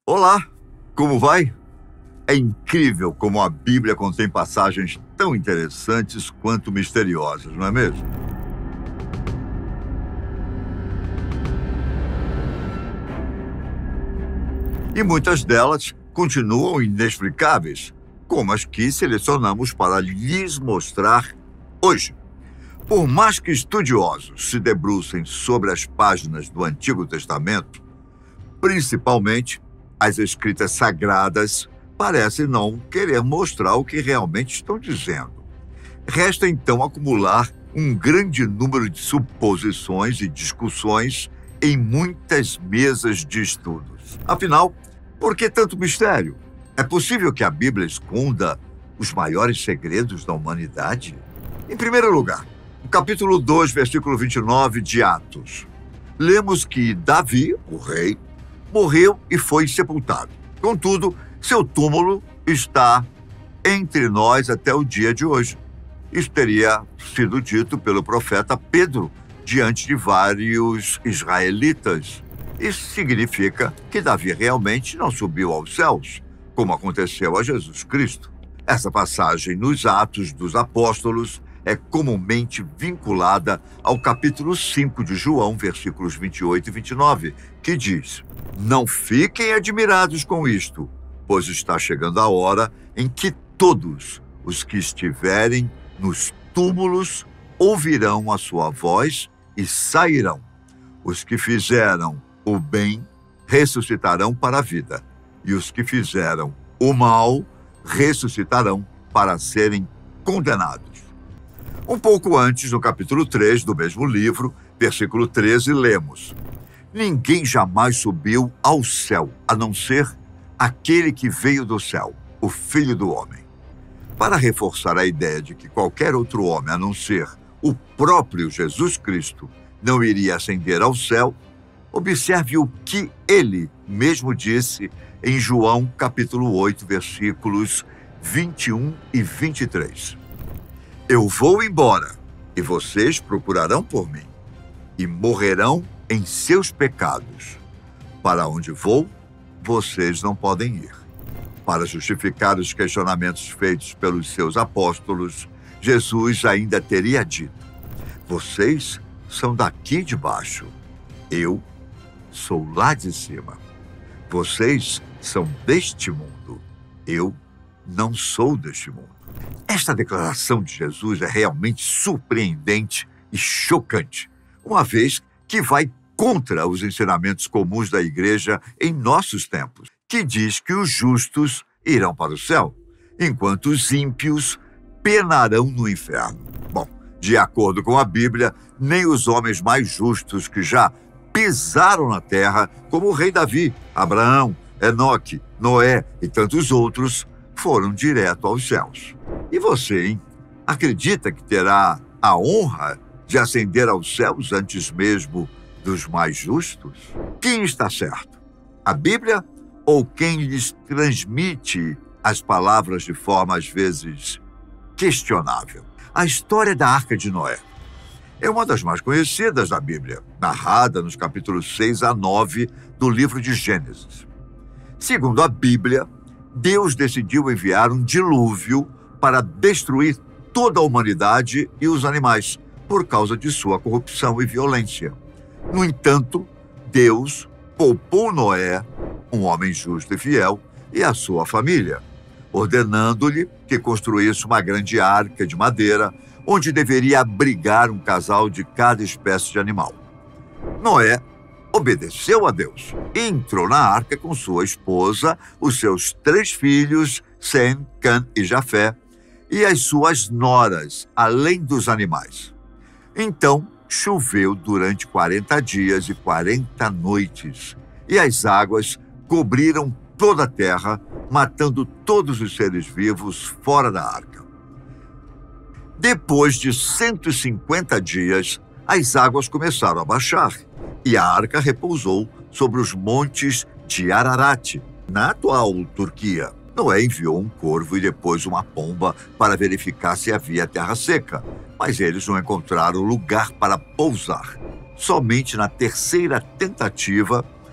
Olá, como vai? É incrível como a Bíblia contém passagens tão interessantes quanto misteriosas, não é mesmo? E muitas delas continuam inexplicáveis, como as que selecionamos para lhes mostrar hoje. Por mais que estudiosos se debrucem sobre as páginas do Antigo Testamento, principalmente as escritas sagradas parecem não querer mostrar o que realmente estão dizendo. Resta então acumular um grande número de suposições e discussões em muitas mesas de estudos. Afinal, por que tanto mistério? É possível que a Bíblia esconda os maiores segredos da humanidade? Em primeiro lugar, no capítulo 2, versículo 29 de Atos, lemos que Davi, o rei, morreu e foi sepultado. Contudo, seu túmulo está entre nós até o dia de hoje. Isso teria sido dito pelo profeta Pedro diante de vários israelitas. Isso significa que Davi realmente não subiu aos céus, como aconteceu a Jesus Cristo. Essa passagem nos Atos dos Apóstolos é comumente vinculada ao capítulo 5 de João, versículos 28 e 29, que diz: "Não fiquem admirados com isto, pois está chegando a hora em que todos os que estiverem nos túmulos ouvirão a sua voz e sairão. Os que fizeram o bem ressuscitarão para a vida, e os que fizeram o mal ressuscitarão para serem condenados." Um pouco antes, no capítulo 3 do mesmo livro, versículo 13, lemos: "Ninguém jamais subiu ao céu, a não ser aquele que veio do céu, o Filho do Homem." Para reforçar a ideia de que qualquer outro homem, a não ser o próprio Jesus Cristo, não iria ascender ao céu, observe o que ele mesmo disse em João capítulo 8, versículos 21 e 23. "Eu vou embora, e vocês procurarão por mim, e morrerão em seus pecados. Para onde vou, vocês não podem ir." Para justificar os questionamentos feitos pelos seus apóstolos, Jesus ainda teria dito: "Vocês são daqui de baixo, eu sou lá de cima. Vocês são deste mundo, eu não sou deste mundo." Esta declaração de Jesus é realmente surpreendente e chocante, uma vez que vai contra os ensinamentos comuns da igreja em nossos tempos, que diz que os justos irão para o céu, enquanto os ímpios penarão no inferno. Bom, de acordo com a Bíblia, nem os homens mais justos que já pisaram na terra, como o rei Davi, Abraão, Enoque, Noé e tantos outros, foram direto aos céus. E você, hein? Acredita que terá a honra de ascender aos céus antes mesmo dos mais justos? Quem está certo? A Bíblia ou quem lhes transmite as palavras de forma, às vezes, questionável? A história da Arca de Noé é uma das mais conhecidas da Bíblia, narrada nos capítulos 6 a 9 do livro de Gênesis. Segundo a Bíblia, Deus decidiu enviar um dilúvio para destruir toda a humanidade e os animais, por causa de sua corrupção e violência. No entanto, Deus poupou Noé, um homem justo e fiel, e a sua família, ordenando-lhe que construísse uma grande arca de madeira, onde deveria abrigar um casal de cada espécie de animal. Noé obedeceu a Deus e entrou na arca com sua esposa, os seus 3 filhos, Sem, Cã e Jafé, e as suas noras, além dos animais. Então choveu durante 40 dias e 40 noites, e as águas cobriram toda a terra, matando todos os seres vivos fora da arca. Depois de 150 dias, as águas começaram a baixar, e a arca repousou sobre os montes de Ararat, na atual Turquia. Noé enviou um corvo e depois uma pomba para verificar se havia terra seca, mas eles não encontraram lugar para pousar. Somente na terceira tentativa,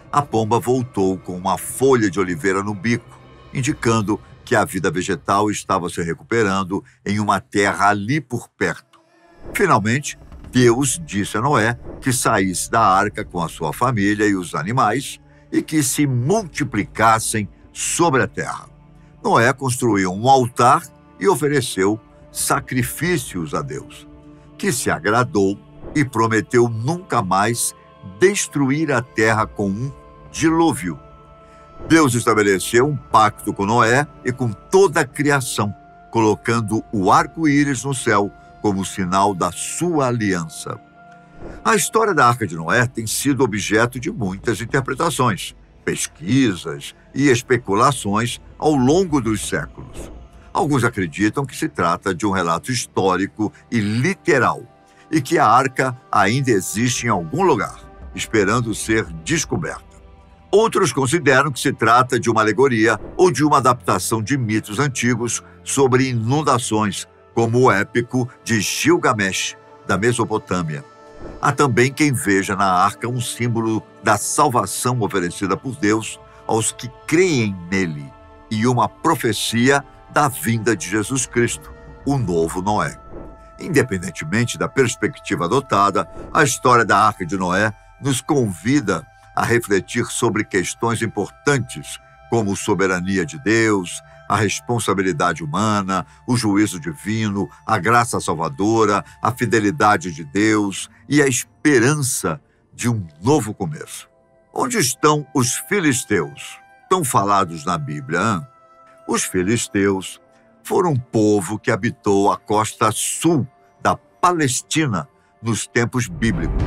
a pomba voltou com uma folha de oliveira no bico, indicando que a vida vegetal estava se recuperando em uma terra ali por perto. Finalmente, Deus disse a Noé que saísse da arca com a sua família e os animais e que se multiplicassem sobre a terra. Noé construiu um altar e ofereceu sacrifícios a Deus, que se agradou e prometeu nunca mais destruir a terra com um dilúvio. Deus estabeleceu um pacto com Noé e com toda a criação, colocando o arco-íris no céu como sinal da sua aliança. A história da Arca de Noé tem sido objeto de muitas interpretações, pesquisas e especulações ao longo dos séculos. Alguns acreditam que se trata de um relato histórico e literal, e que a arca ainda existe em algum lugar, esperando ser descoberta. Outros consideram que se trata de uma alegoria ou de uma adaptação de mitos antigos sobre inundações, como o épico de Gilgamesh, da Mesopotâmia. Há também quem veja na arca um símbolo da salvação oferecida por Deus aos que creem nele e uma profecia da vinda de Jesus Cristo, o novo Noé. Independentemente da perspectiva adotada, a história da Arca de Noé nos convida a refletir sobre questões importantes como soberania de Deus, a responsabilidade humana, o juízo divino, a graça salvadora, a fidelidade de Deus e a esperança de um novo começo. Onde estão os filisteus, tão falados na Bíblia? Hein? Os filisteus foram um povo que habitou a costa sul da Palestina nos tempos bíblicos.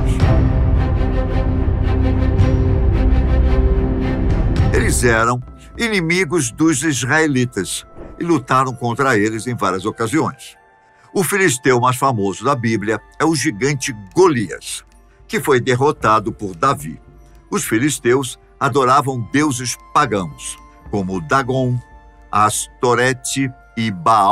Eles eram inimigos dos israelitas e lutaram contra eles em várias ocasiões. O filisteu mais famoso da Bíblia é o gigante Golias, que foi derrotado por Davi. Os filisteus adoravam deuses pagãos, como Dagon, Astorete e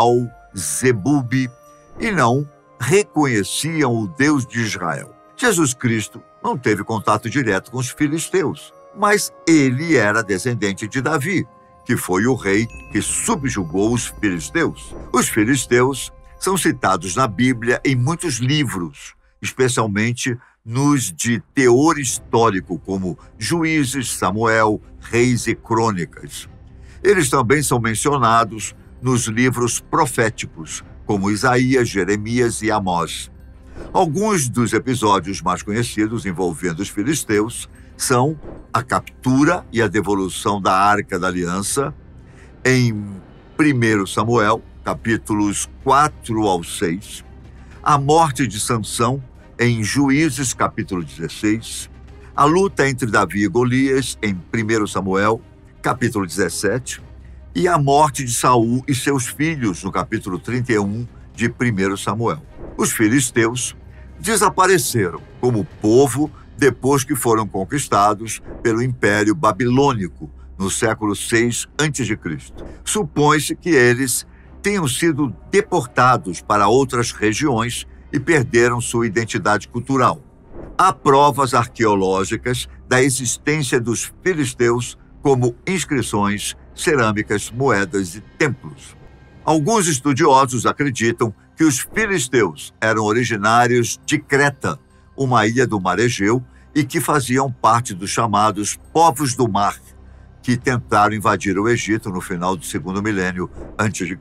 Baal-Zebub, e não reconheciam o Deus de Israel. Jesus Cristo não teve contato direto com os filisteus, mas ele era descendente de Davi, que foi o rei que subjugou os filisteus. Os filisteus são citados na Bíblia em muitos livros, especialmente nos de teor histórico, como Juízes, Samuel, Reis e Crônicas. Eles também são mencionados nos livros proféticos, como Isaías, Jeremias e Amós. Alguns dos episódios mais conhecidos envolvendo os filisteus são a captura e a devolução da Arca da Aliança em 1 Samuel, capítulos 4 ao 6, a morte de Sansão em Juízes, capítulo 16, a luta entre Davi e Golias em 1 Samuel, capítulo 17, e a morte de Saul e seus filhos no capítulo 31 de 1 Samuel. Os filisteus desapareceram como povo depois que foram conquistados pelo Império Babilônico no século VI a.C. Supõe-se que eles tenham sido deportados para outras regiões e perderam sua identidade cultural. Há provas arqueológicas da existência dos filisteus, como inscrições, cerâmicas, moedas e templos. Alguns estudiosos acreditam que os filisteus eram originários de Creta, uma ilha do Mar Egeu, e que faziam parte dos chamados povos do mar, que tentaram invadir o Egito no final do segundo milênio a.C.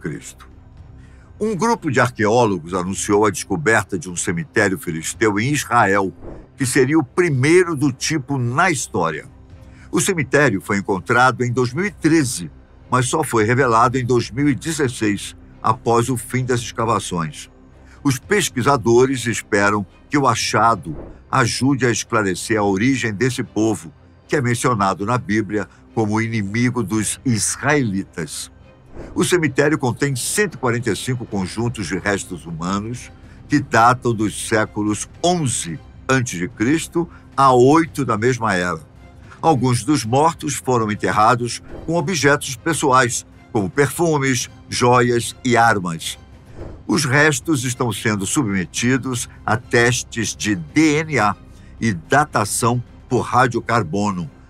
Um grupo de arqueólogos anunciou a descoberta de um cemitério filisteu em Israel, que seria o primeiro do tipo na história. O cemitério foi encontrado em 2013, mas só foi revelado em 2016, após o fim das escavações. Os pesquisadores esperam que o achado ajude a esclarecer a origem desse povo, que é mencionado na Bíblia como inimigo dos israelitas. O cemitério contém 145 conjuntos de restos humanos que datam dos séculos 11 a.C. a 8 da mesma era. Alguns dos mortos foram enterrados com objetos pessoais, como perfumes, joias e armas. Os restos estão sendo submetidos a testes de DNA e datação por radiocarbono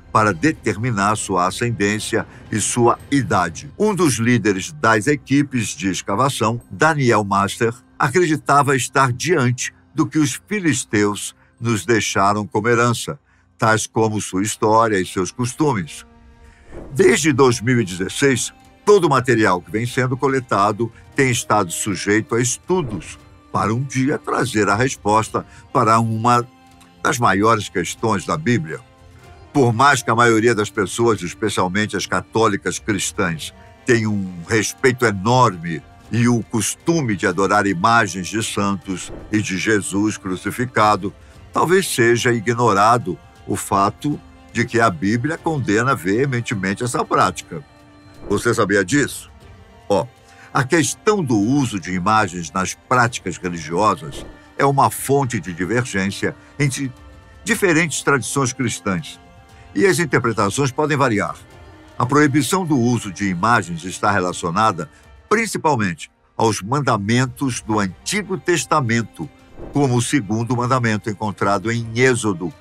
para determinar sua ascendência e sua idade. Um dos líderes das equipes de escavação, Daniel Master, acreditava estar diante do que os filisteus nos deixaram como herança, tais como sua história e seus costumes. Desde 2016, todo o material que vem sendo coletado tem estado sujeito a estudos para um dia trazer a resposta para uma das maiores questões da Bíblia. Por mais que a maioria das pessoas, especialmente as católicas cristãs, tenham um respeito enorme e o costume de adorar imagens de santos e de Jesus crucificado, talvez seja ignorado o fato de que a Bíblia condena veementemente essa prática. Você sabia disso? A questão do uso de imagens nas práticas religiosas é uma fonte de divergência entre diferentes tradições cristãs, e as interpretações podem variar. A proibição do uso de imagens está relacionada principalmente aos mandamentos do Antigo Testamento, como o segundo mandamento encontrado em Êxodo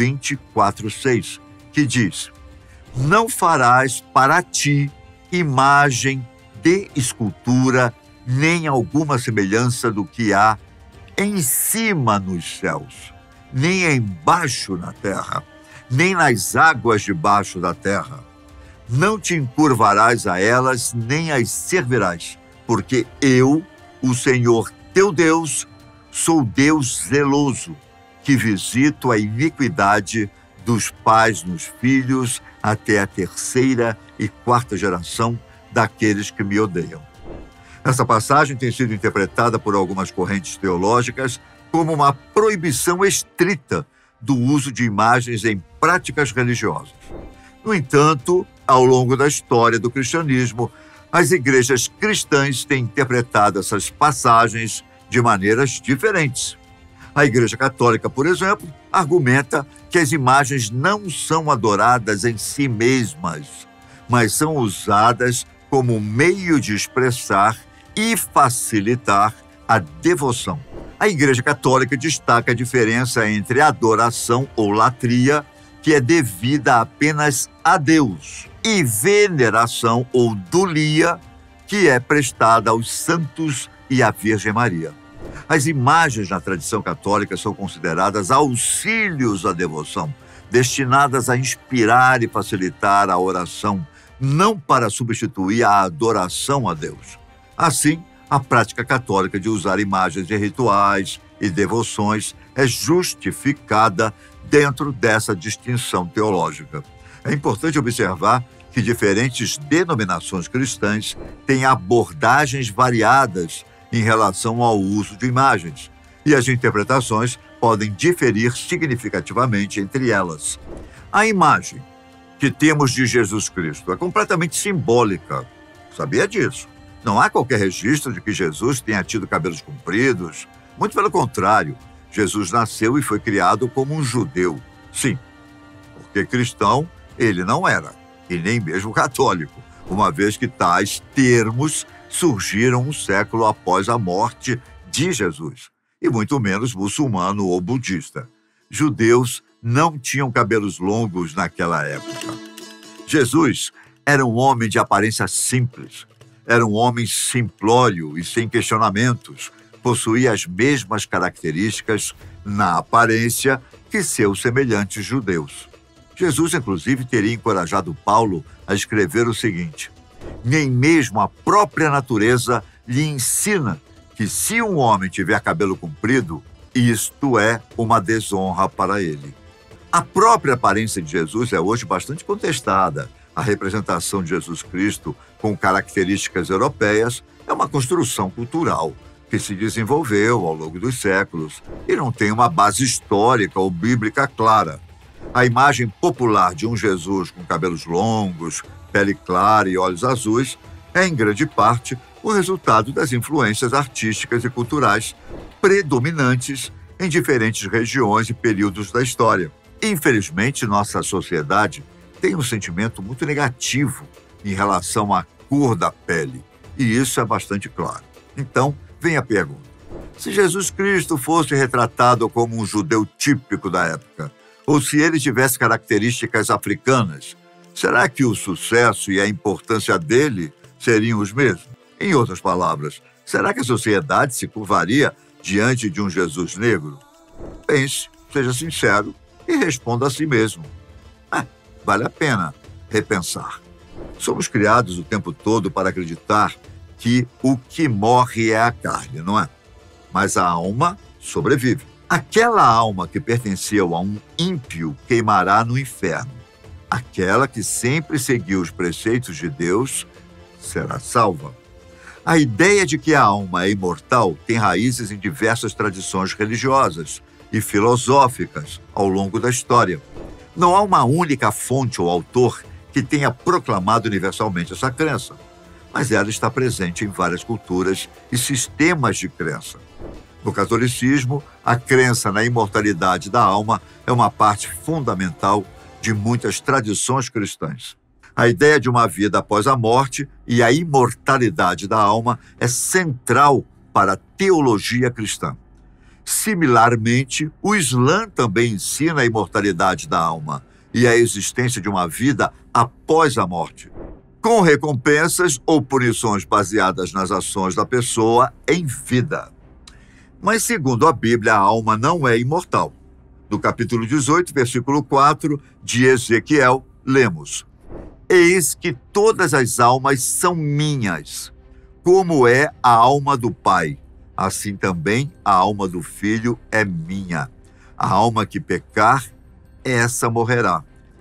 24:6, que diz: "Não farás para ti imagem de escultura, nem alguma semelhança do que há em cima nos céus, nem embaixo na terra, nem nas águas debaixo da terra. Não te encurvarás a elas, nem as servirás, porque eu, o Senhor teu Deus, sou Deus zeloso, que visito a iniquidade dos pais nos filhos até a 3ª e 4ª geração daqueles que me odeiam." Essa passagem tem sido interpretada por algumas correntes teológicas como uma proibição estrita do uso de imagens em práticas religiosas. No entanto, ao longo da história do cristianismo, as igrejas cristãs têm interpretado essas passagens de maneiras diferentes. A Igreja Católica, por exemplo, argumenta que as imagens não são adoradas em si mesmas, mas são usadas como meio de expressar e facilitar a devoção. A Igreja Católica destaca a diferença entre adoração ou latria, que é devida apenas a Deus, e veneração ou dulia, que é prestada aos santos e à Virgem Maria. As imagens na tradição católica são consideradas auxílios à devoção, destinadas a inspirar e facilitar a oração, não para substituir a adoração a Deus. Assim, a prática católica de usar imagens em rituais e devoções é justificada dentro dessa distinção teológica. É importante observar que diferentes denominações cristãs têm abordagens variadas em relação ao uso de imagens, e as interpretações podem diferir significativamente entre elas. A imagem que temos de Jesus Cristo é completamente simbólica. Sabia disso? Não há qualquer registro de que Jesus tenha tido cabelos compridos. Muito pelo contrário, Jesus nasceu e foi criado como um judeu. Sim, porque cristão ele não era, e nem mesmo católico, uma vez que tais termos surgiram um século após a morte de Jesus, e muito menos muçulmano ou budista. Judeus não tinham cabelos longos naquela época. Jesus era um homem de aparência simples, era um homem simplório e sem questionamentos, possuía as mesmas características na aparência que seus semelhantes judeus. Jesus, inclusive, teria encorajado Paulo a escrever o seguinte: "Nem mesmo a própria natureza lhe ensina que se um homem tiver cabelo comprido, isto é uma desonra para ele." A própria aparência de Jesus é hoje bastante contestada. A representação de Jesus Cristo com características europeias é uma construção cultural que se desenvolveu ao longo dos séculos e não tem uma base histórica ou bíblica clara. A imagem popular de um Jesus com cabelos longos, pele clara e olhos azuis é, em grande parte, o resultado das influências artísticas e culturais predominantes em diferentes regiões e períodos da história. Infelizmente, nossa sociedade tem um sentimento muito negativo em relação à cor da pele, e isso é bastante claro. Então, vem a pergunta: se Jesus Cristo fosse retratado como um judeu típico da época, Ou se ele tivesse características africanas, será que o sucesso e a importância dele seriam os mesmos? Em outras palavras, será que a sociedade se curvaria diante de um Jesus negro? Pense, seja sincero e responda a si mesmo. Vale a pena repensar. Somos criados o tempo todo para acreditar que o que morre é a carne, não é? Mas a alma sobrevive. Aquela alma que pertenceu a um ímpio queimará no inferno. Aquela que sempre seguiu os preceitos de Deus será salva. A ideia de que a alma é imortal tem raízes em diversas tradições religiosas e filosóficas ao longo da história. Não há uma única fonte ou autor que tenha proclamado universalmente essa crença, mas ela está presente em várias culturas e sistemas de crença. No catolicismo, a crença na imortalidade da alma é uma parte fundamental de muitas tradições cristãs. A ideia de uma vida após a morte e a imortalidade da alma é central para a teologia cristã. Similarmente, o Islã também ensina a imortalidade da alma e a existência de uma vida após a morte, com recompensas ou punições baseadas nas ações da pessoa em vida. Mas, segundo a Bíblia, a alma não é imortal. No capítulo 18, versículo 4 de Ezequiel, lemos: Eis que todas as almas são minhas, como é a alma do Pai, assim também a alma do Filho é minha. A alma que pecar, essa morrerá.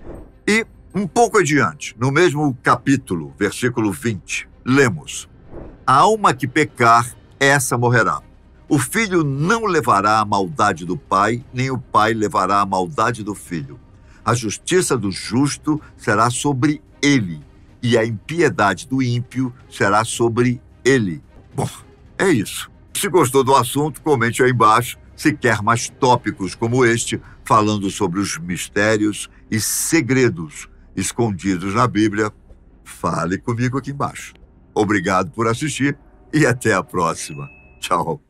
E, um pouco adiante, no mesmo capítulo, versículo 20, lemos: A alma que pecar, essa morrerá. O filho não levará a maldade do pai, nem o pai levará a maldade do filho. A justiça do justo será sobre ele, e a impiedade do ímpio será sobre ele. Bom, é isso. Se gostou do assunto, comente aí embaixo. Se quer mais tópicos como este, falando sobre os mistérios e segredos escondidos na Bíblia, fale comigo aqui embaixo. Obrigado por assistir e até a próxima. Tchau.